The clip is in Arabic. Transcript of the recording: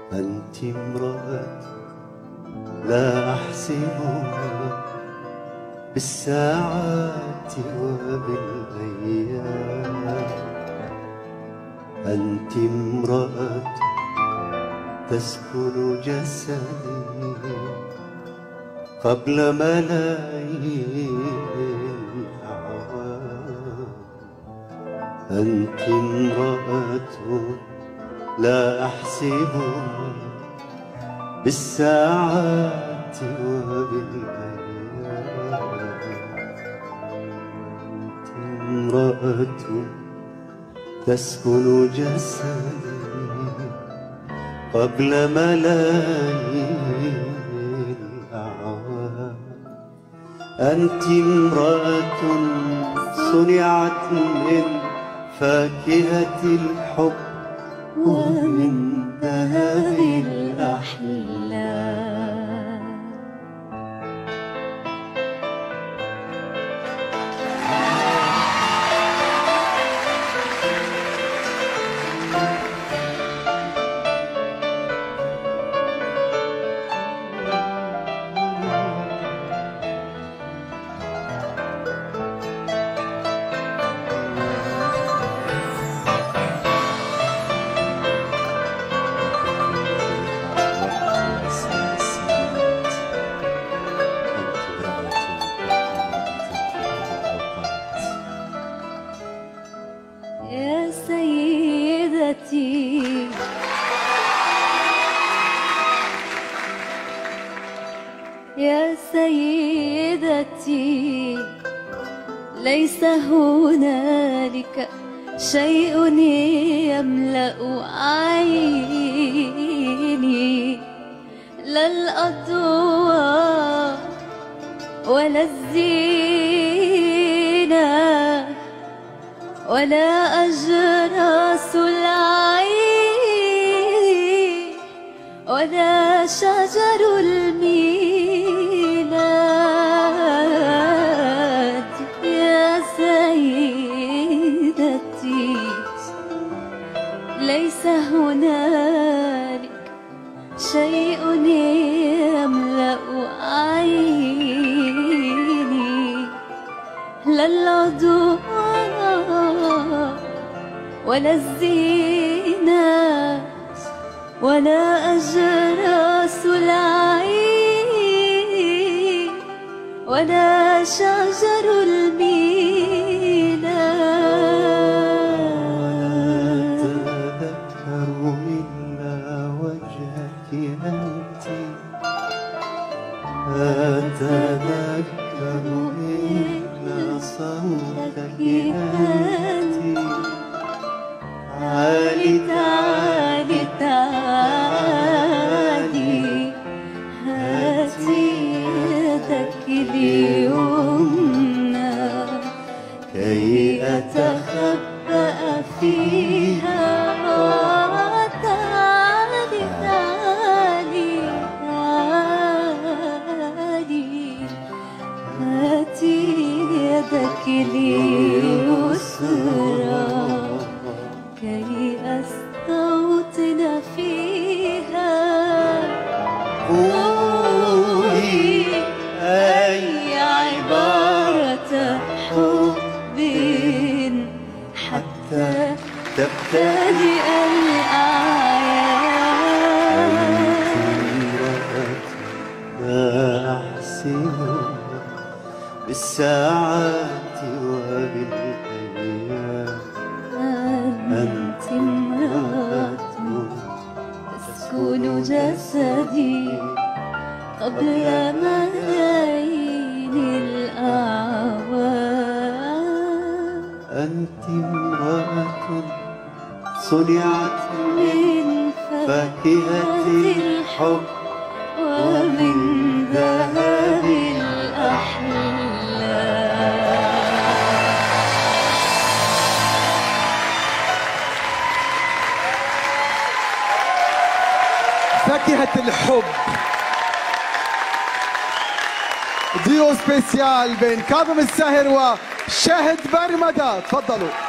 أنت امرأة لا أحسبها بالساعات وبالأيام. أنت امرأة تسكن جسدي قبل ملايين الأعوام. أنت امرأة لا أحسبها بالساعات وبالأيام. أنت امرأة تسكن جسدي قبل ملايين الأعوام. أنت امرأة صنعت من فاكهة الحب ومن ذهب الأحلام. يا سيدتي يا سيدتي، ليس هنالك شيء يملأ عيني، لا الأضواء ولا الزينة ولا أجراس العين ولا شجر الميلاد. يا سيدتي، ليس هنالك شيء يملأ عيني، لا العضو ولا الزينة ولا أجراس العين ولا شجر الميلاد. ولا أتذكر إلا وجهك أنت، أتذكر إلا صوتك أنت. تعالي تعالي تعالي، هاتي يدك اليمنى كي أتخبأ فيها. تعالي تعالي تعالي، هاتي يدك اليسرى كي أستوطن فيها. قولي أي عبارة حب حتى تبتدئ الأعياد. لا أحسن بالساعات وبالأيام. أنت امرأة تسكن جسدي قبل ملايين الأعوام. أنت امرأة صنعت من فاكهة الحب ومن ذهب الأحلام. فاكهة الحب، ديو سبيسيال بين كاظم الساهر وشاهد برمدة. تفضلوا.